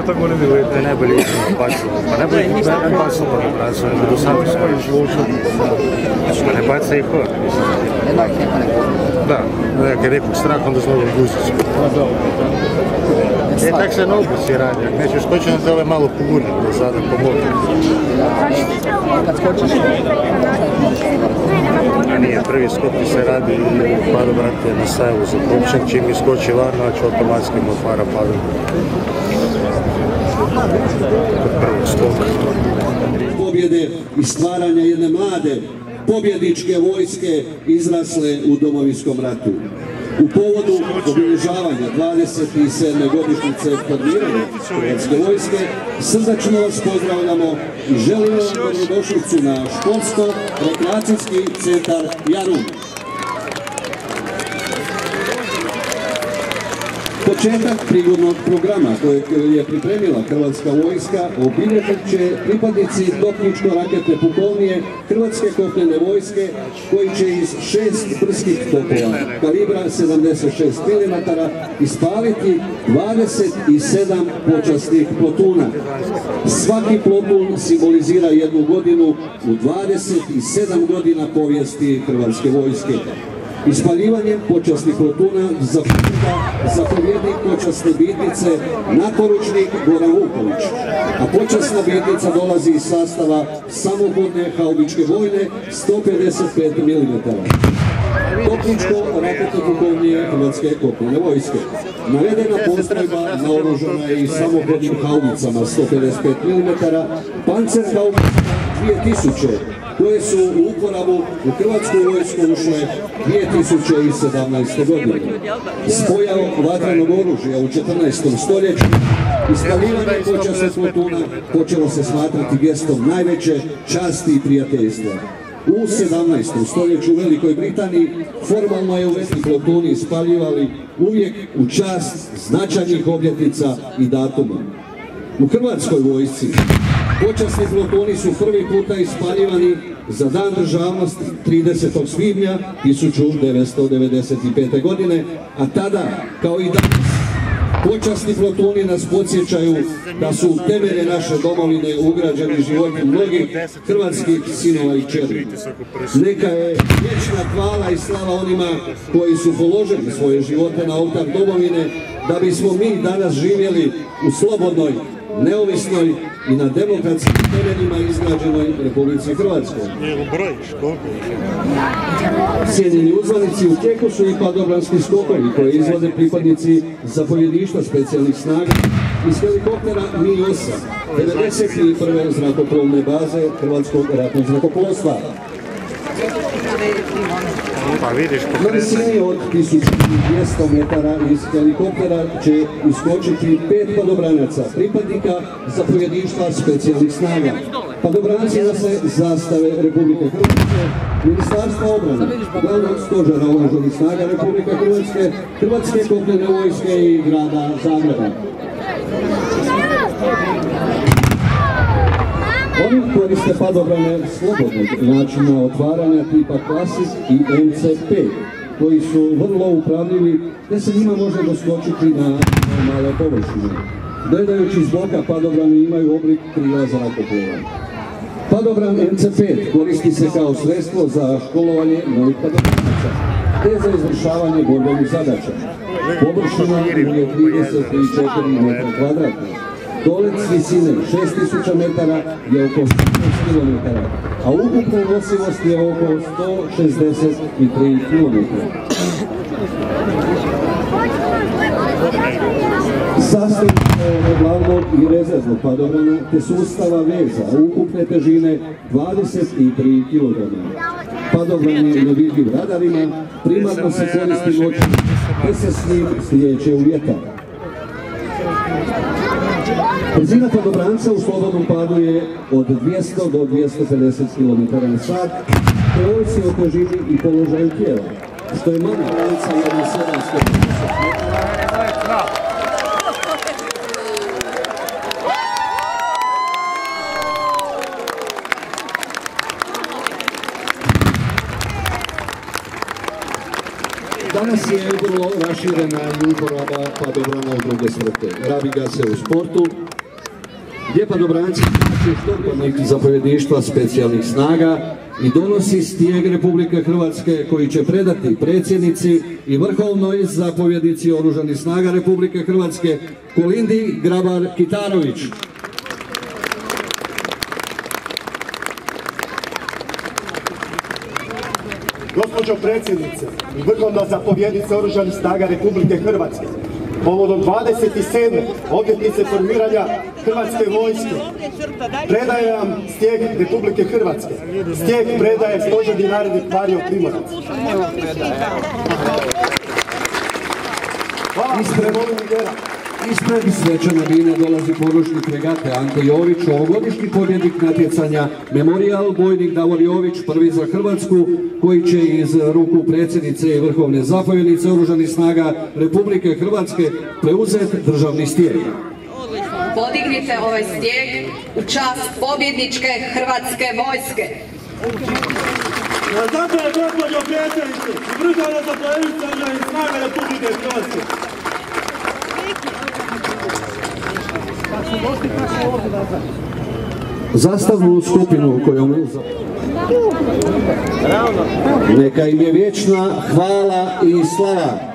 to golemi uvjeti. To je najbolje iznimno bacilo. Pa najbolje ne bacilo na bracu, oni budu sami svoji. Pa ne baca i ko. Da, kad je nekog strah, onda znovu guzić. Tak se na obuci radi, ako nećeš skočiti, onda ove malo pogurne, da sada pomogu. A nije, prvi skok se radi i padobran je na sajavu za kopčan, čim mi skoči varno, će automatski mu otvara padobran. Prvog skoka. Pobjede i stvaranja jedne mlade pobjedničke vojske izrasle u Domovinskom ratu. U povodu obilježavanja 27. godišnjice formiranja Hrvatske vojske srdačno vas pozdravljamo i želimo vam dobrodošlicu na školsko-rekreacijski centar Jarun. Početak prigodnog programa kojeg je pripremila Hrvatska vojska obilježit će pripadnici topničko-raketne pukovnije Hrvatske kopnene vojske koji će iz 6 brdskih topova kalibra 76 mm ispaliti 27 počasnih plotuna. Svaki plotun simbolizira jednu godinu u 27 godina povijesti Hrvatske vojske. Ispaljivanjem počasnih plotuna zapovjednik počasne bitnice naporučnik Goran Vuković, a počasna bitnica dolazi iz sastava samohodne haubičke vojne 155 mm. Topničko raketno pukovnije Hrvatske kopnene vojske. Navedena postrojba naoružana je i samohodnim haubicama 155 mm, Panzerhaubicama 2000, koje su u uporabu u Hrvatsku vojsku ušle 2017. godine. S pojavom vatrenog oružja u 14. stoljeću ispaljivanje počasnih plotuna počelo se smatrati gestom najveće časti i prijateljstva. U 17. stoljeću u Velikoj Britaniji formalno je u vesti plotuni ispaljivali uvijek u čast značajnih obljetnica i datuma. U Hrvatskoj vojsci počasni plotuni su prvi puta ispaljivani za Dan državnosti 30. svibnja 1995. godine, a tada, kao i danas, počasni plotuni nas podsjećaju da su u temelje naše domovine ugrađeni životi mnogih hrvatskih sinova i kćeri. Neka je vječna hvala i slava onima koji su položili svoje živote na oltar domovine da bismo mi danas živjeli u slobodnoj, neovisnoj i na demokratskim temeljima izgrađenoj Republici Hrvatskoj. Cijenjeni uzvanici, u tijeku su i padobranski skokovi koje izvode pripadnici zapovjedništva specijalnih snaga iz helikoptera Mi-8 91. zrakoplovne baze Hrvatskog ratnog zrakoplovstva. Na visini od 1200 metara iz helikoptera će iskočiti 5 padobranaca, pripadnika zapovjedništva specijalnih snaga. Padobranci nose zastave Republike Hrvatske, Ministarstva obrane, Glavnog stožera oružanih snaga Republike Hrvatske, Hrvatske kopnene vojske i grada Zagreba. Oni koriste padobrane slobodnog načina otvaranja tipa Classic i MC5, koji su vrlo upravljivi te se njima može doskočiti na male površine. Gledajući iz boka, padobrani imaju oblik krila zrakoplova. Padobran MC5 koristi se kao sredstvo za školovanje novih padobranaca te za izvršavanje borbenih zadaća. Površina je 34 m2. Dolet s visine 6000 metara je oko 15 km, a ukupna nosivost je oko 163 km. Sastav glavnog i rezervnog padobrana te sustava veza ukupne težine 23 kg. Padobran je nevidljiv radarima, primarno se koristi noću te se s njim slijeće u vjetar. Brzina padobranca u slobodnom padu je od 200 do 250 km/h, te ovisi o težini i položaju tijela, što je manja granica od 750 metara. Danas je vrlo raširena uporaba padobrana u druge svrhe. Rabi ga se u sportu, gdje padobranci plaće štopanik zapovjedništva specijalnih snaga i donosi stijeg Republike Hrvatske koji će predati predsjednici i vrhovnoj zapovjednici Oružanih snaga Republike Hrvatske Kolindi Grabar-Kitarović. Gospođo predsjednice i vrhovna zapovjednica Oružanih snaga Republike Hrvatske, povodom 27. obljetnice formiranja Hrvatske vojske, predaje vam stijeg Republike Hrvatske. Stijeg predaje stožerni narednik Mario Primorac. Ispred svečane bine dolazi poručnik regate Anto Jović, ovogodišnji pobjednik natjecanja Memorijal bojnik Davor Jović, prvi za Hrvatsku, koji će iz ruku predsjednice i vrhovne zapovjednice Oružanih snaga Republike Hrvatske preuzeti državni stijeg. Podignite ovaj stijeg u čast pobjedničke Hrvatske vojske. Zato je gospođo predsjednice i vrhovna zapovjednica Oružanih snaga Republike Hrvatske. Zastavnu skupinu kojom neka im je vječna hvala i slava.